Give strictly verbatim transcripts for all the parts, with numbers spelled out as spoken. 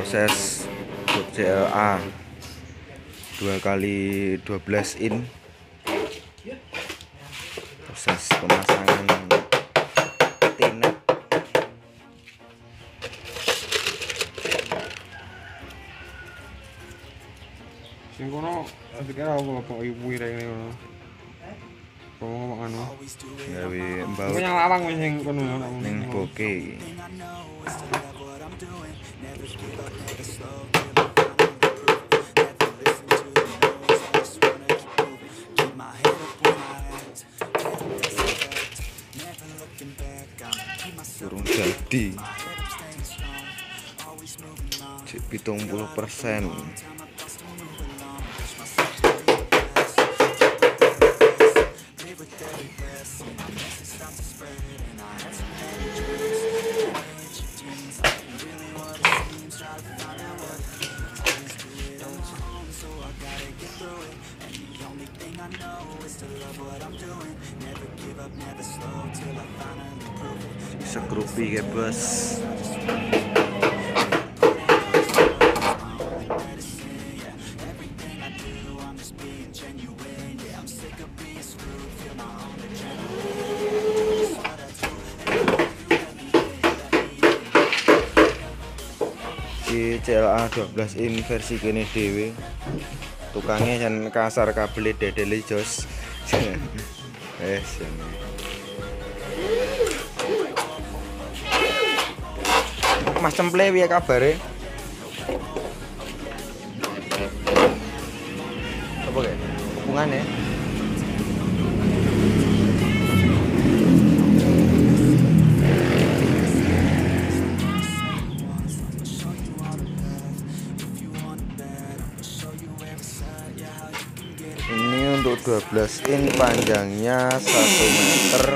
proses C L A dua kali dua belas in, proses pemasangan tinet. Sing kono pikir aku kok ibu ireng ngono. Kok ngomong anu. Gawe mbau Kok yang lawang wis sing kono ning boke. Durung jadi pitung puluh persen. Sekrupi ya bos. Di C L A dua belas in versi kene dhewe. Tukangnya jan kasar kabel dedeli jos. Wes. Mas Cemple piye kabare? Apa kayak hubungannya? Ini untuk dua belas in, panjangnya satu meter,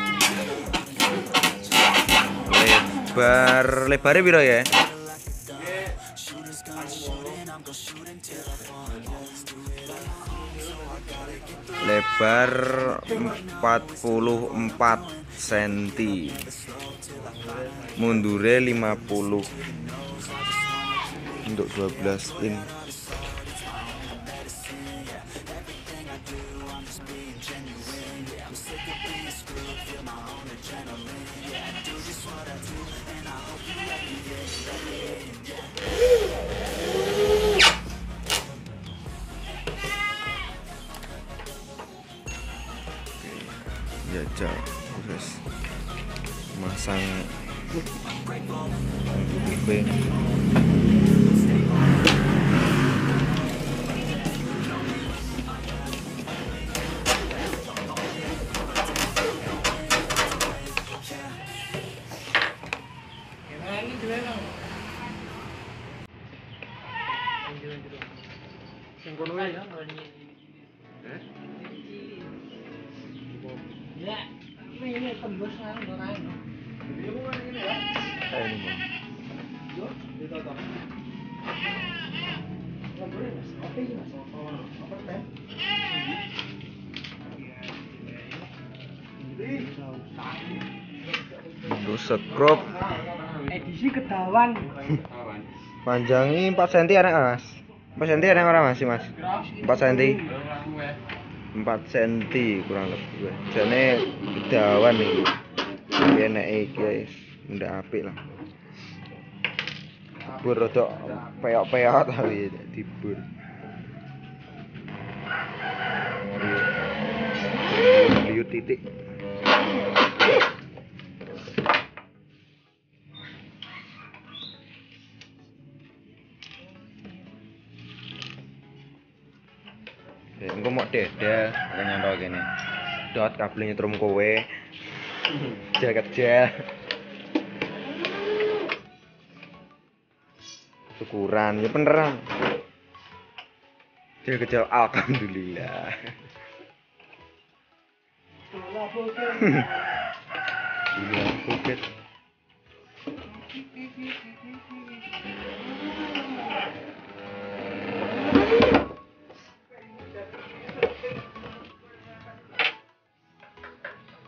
lebar lebarnya piro ya? Lebar empat puluh empat sentimeter, mundure lima puluh untuk dua belas in. Jajal proses masang P P. Sing kono wae. Ya, ini tembus nang ora ono. Dia mau ngene ya. Kayak ini Bang. Yo, ditotok. Ya boleh Mas. Oke iki Mas. Apa teh? Untuk skrup Edisi kedawan. panjangnya empat sentimeter ada Mas. empat sentimeter ada ora Mas? Mas. empat sentimeter. empat sentimeter kurang lebih. Jane kedawan iki. Enek iki guys. Ndak apik lah. Dibur rodok peyok-peyok tapi dibur. Liut titik. Engko mok deda kaya nyontol kene. Dot kabel nyetrum kowe. Jaket gel. Syukuran ya beneran. Dia kecil alhamdulillah. Iya, bukit.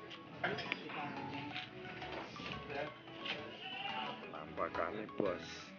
Nampakannya bos.